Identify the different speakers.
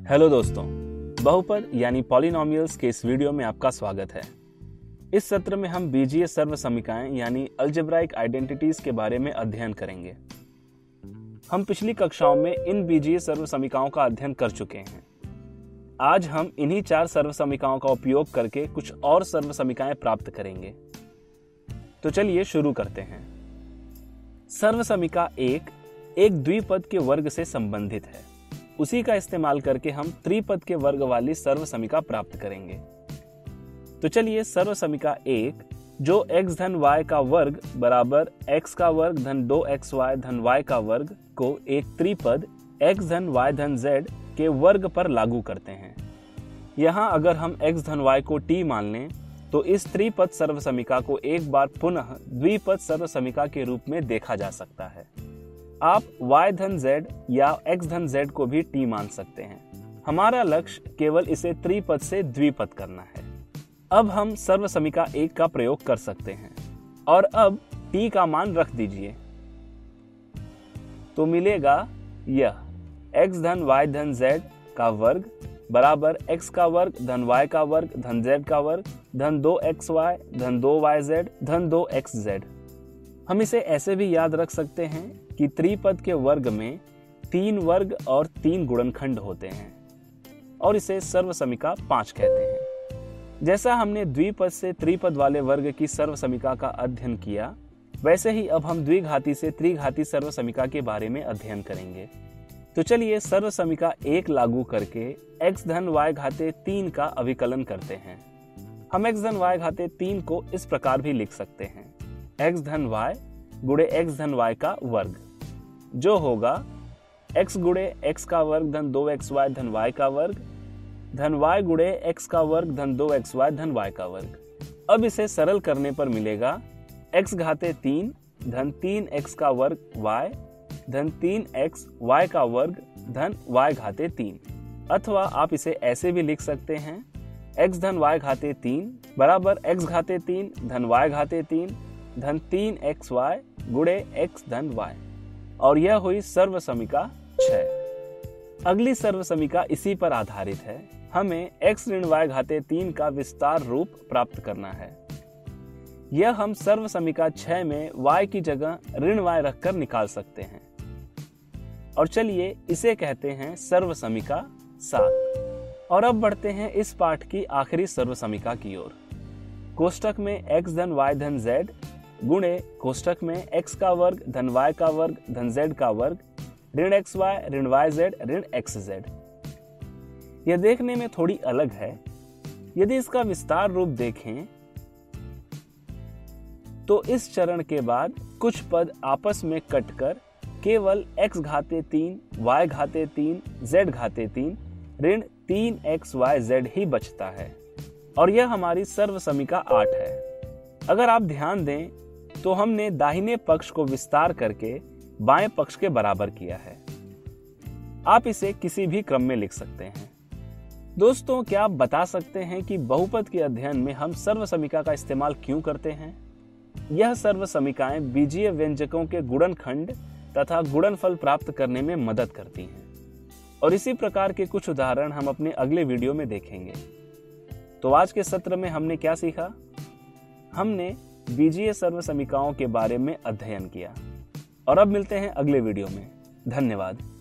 Speaker 1: Hello दोस्तों, बहुपद यानी पॉलिनोमियल्स के इस वीडियो में आपका स्वागत है। इस सत्र में हम बीजीय सर्व समीकरण यानी अल्जेब्राइक आइडेंटिटीज के बारे में अध्ययन करेंगे। हम पिछली कक्षाओं में इन बीजीय सर्व समीकरणों का अध्ययन कर चुके हैं। आज हम इन्हीं 4 सर्व समीकरणों का उपयोग करके कुछ और सर्व समीकरण प्राप्त करेंगे। तो चलिए शुरू करते हैं। सर्व समीकरण एक द्विपद के वर्ग से संबंधित है। उसी का इस्तेमाल करके हम त्रिपद के वर्ग वाली सर्व समीकरण प्राप्त करेंगे। तो चलिए सर्व समीकरण 1 जो x धन y का वर्ग बराबर x का वर्ग धन 2xy धन y का वर्ग को एक त्रिपद x धन y धन z के वर्ग पर लागू करते हैं। यहाँ अगर हम x धन y को t मान लें तो इस त्रिपद सर्व समीकरण को एक बार पुनः द्विपद सर्व समीकरण के रूप में देखा जा सकता है। आप y धन z या x धन z को भी t मान सकते हैं। हमारा लक्ष्य केवल इसे त्रिपद से द्विपद करना है। अब हम सर्व समीकरण 1 का प्रयोग कर सकते हैं और अब t का मान रख दीजिए तो मिलेगा यह x धन y धन z का वर्ग बराबर x का वर्ग धन y का वर्ग धन z का वर्ग धन 2xy धन 2yz धन 2xz। हम इसे ऐसे भी याद रख सकते हैं कि त्रिपद के वर्ग में 3 वर्ग और 3 गुणनखंड होते हैं और इसे सर्व समीकरण 5 कहते हैं। जैसा हमने द्विपद से त्रिपद वाले वर्ग की सर्व समीकरण का अध्ययन किया, वैसे ही अब हम द्विघाती से त्रिघाती सर्व समीकरण के बारे में अध्ययन करेंगे। तो चलिए सर्व समीकरण 1 लागू करके x धन y घाते 3 का अविकलन करते हैं। हम x धन y घाते 3 को इस प्रकार भी लिख सकते हैं, x धन y गुणे x धन y का वर्ग, जो होगा x गुणे x का वर्ग धन 2xy धन y का वर्ग धन y गुणे x का वर्ग धन 2xy धन y का वर्ग। अब इसे सरल करने पर मिलेगा x घाते 3 धन 3x का वर्ग y धन 3x y का वर्ग धन y घाते 3। अथवा आप इसे ऐसे भी लिख सकते हैं x धन y घाते 3 बराबर x घाते 3 धन y घाते 3 धन 3xy गुणे x धन y। और यह हुई सर्व समीकरण 6। अगली सर्व समीकरण इसी पर आधारित है। हमें x ऋण y घाते 3 का विस्तार रूप प्राप्त करना है। यह हम सर्व समीकरण 6 में y की जगह ऋण y रखकर निकाल सकते हैं। और चलिए इसे कहते हैं सर्व समीकरण 7। और अब बढ़ते हैं इस पाठ की आखिरी सर्व समीकरण की ओर। कोष्टक में x धन y धन z गुणे कोष्टक में x का वर्ग धन y का वर्ग धन z का वर्ग ऋण xy ऋण yz ऋण xz। यह देखने में थोड़ी अलग है। यदि इसका विस्तार रूप देखें तो इस चरण के बाद कुछ पद आपस में कटकर केवल x घाते 3 y घाते 3 z घाते 3 ऋण 3xyz ही बचता है और यह हमारी सर्व समीकरण 8 है। अगर आप ध्यान दें तो हमने दाहिने पक्ष को विस्तार करके बाएं पक्ष के बराबर किया है। आप इसे किसी भी क्रम में लिख सकते हैं। दोस्तों, क्या आप बता सकते हैं कि बहुपद के अध्ययन में हम सर्व समीकरण का इस्तेमाल क्यों करते हैं? यह सर्व समीकरण बीजीय व्यंजकों के गुणनखंड तथा गुणनफल प्राप्त करने में मदद करती हैं और इसी प्रकार के कुछ उदाहरण हम अपने अगले वीडियो में देखेंगे। तो आज के सत्र में हमने क्या सीखा? हमने बीजीय सर्व समीकरणों के बारे में अध्ययन किया और अब मिलते हैं अगले वीडियो में। धन्यवाद।